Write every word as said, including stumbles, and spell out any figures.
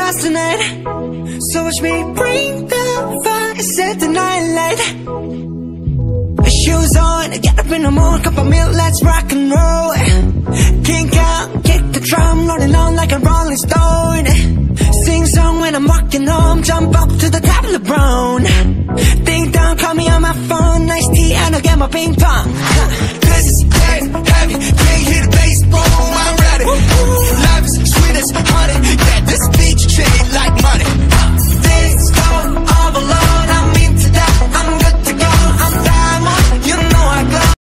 stars tonight. So watch me bring the fire, set the night light. Shoes on, get up in the morning, cup of milk, let's rock and roll. Kink out, kick the drum, rolling on like a rolling stone. Sing song when I'm walking home, jump up to the top.